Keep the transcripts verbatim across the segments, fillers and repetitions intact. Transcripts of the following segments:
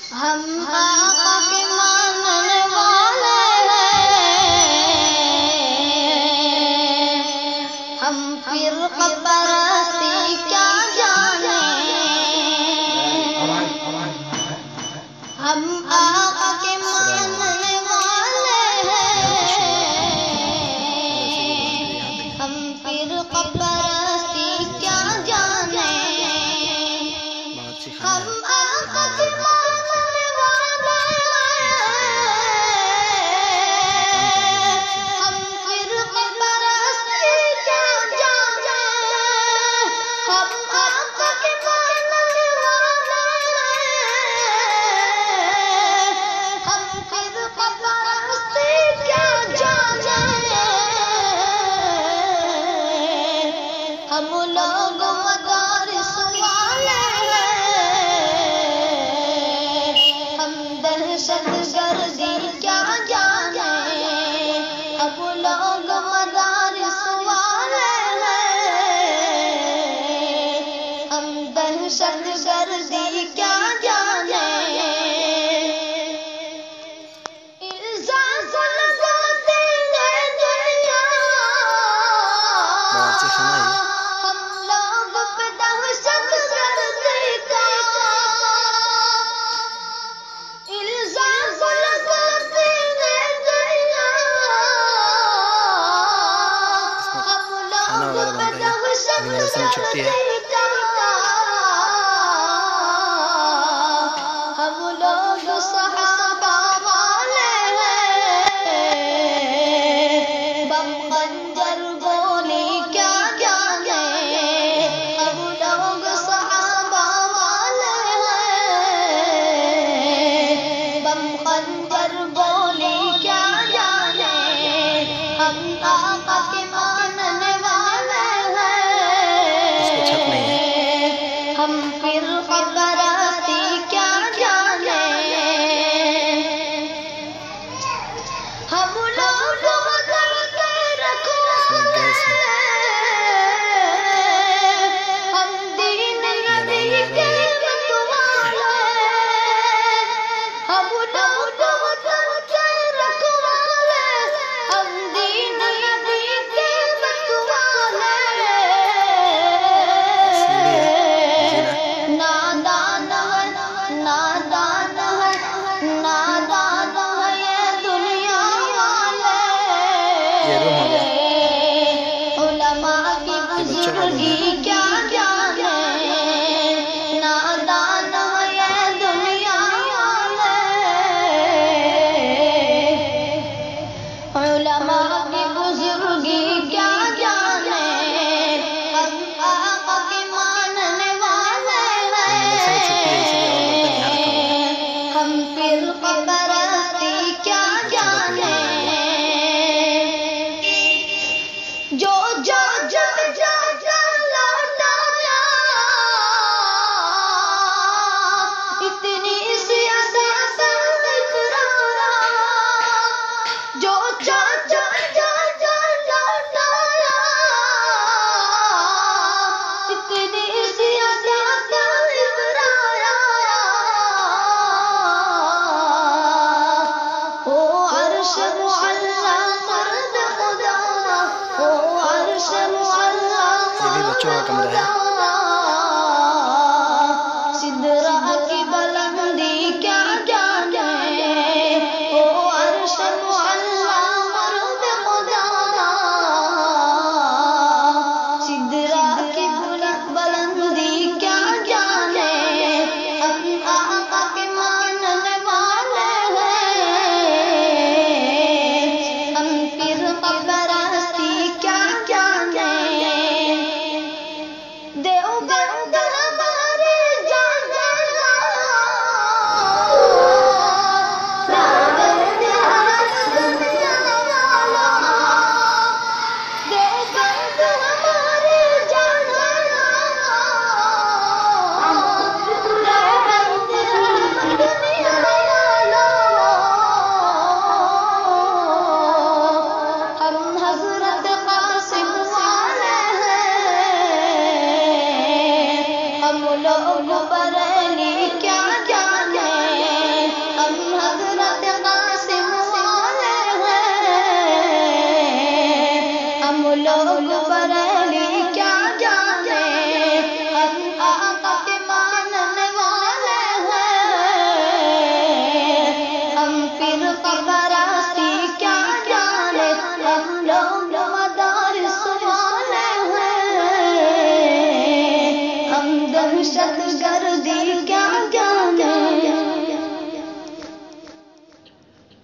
ہم آقا کے ماننے والے ہیں، ہم فرقہ پرستی کیا جانے، ہم آقا کے ماننے والے ہیں، ہم فرقہ پرستی کیا جانے، ہم آقا کے ماننے والے ہیں، ہم فرقہ پرستی کیا جانے، ہم آقا کے ماننے والے ہیں، ہم فرقہ پرستی کیا جانے، ہم لوگ مدارس والے ہیں، ہم دہشت گردی کیا جانے، ہم لوگ مدارس والے ہیں، ہم دہشت گردی کیا جانے، الزام لگاتے ہیں دنیا، ہم لوگ پہ دہشت گردی کا الزام لگاتے ہیں دنیا، ہم لوگ پہ دہشت گردی کا، ہم لوگ صحابہ والے ہیں، بم خنجر گولی کیا جانے، ہم لوگ صحابہ والے ہیں، بم خنجر گولی کیا جانے، ہم آقا کے ماننے والے ہیں، ہم فرقہ پرستی کیا جانے، ہم لوگ دل کے رکھوانے ہیں، ہم دین نبی کے رکھوانے، ہم لوگ دل کے رکھوانے، ہم دین نبی کے رکھوانے، نادان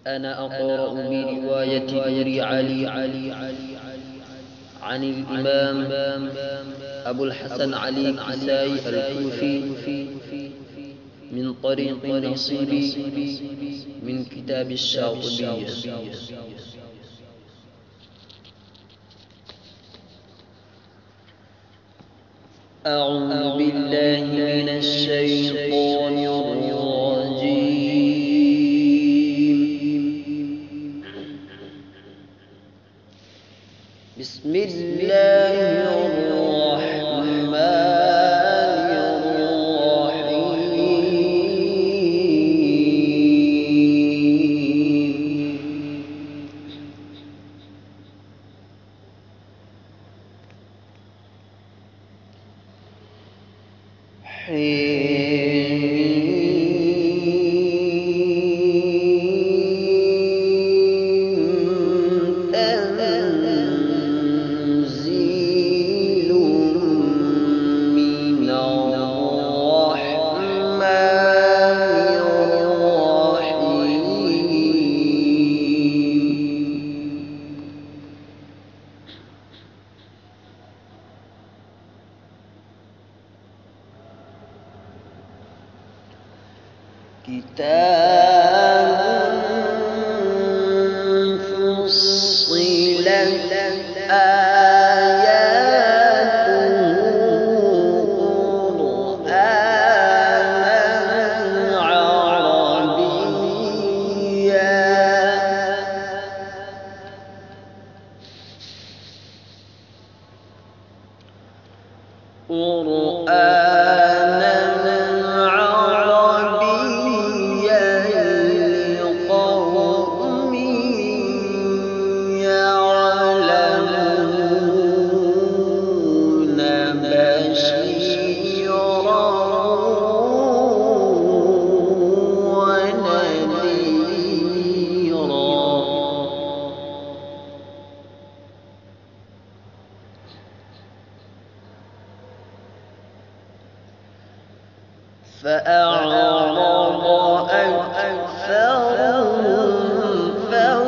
أنا أقرأ برواية نور علي عن الإمام أبو الحسن علي الكسائي الكوفي من طريق النصيبي من كتاب الشاطبية. أعوذ بالله من الشيطان الرجيم. بسم الله الرحمن تنزيل من الرحمن الرحيم. كتاب فصلت آياته قرآنا عربيا قرآنا فأعرض أكثرهم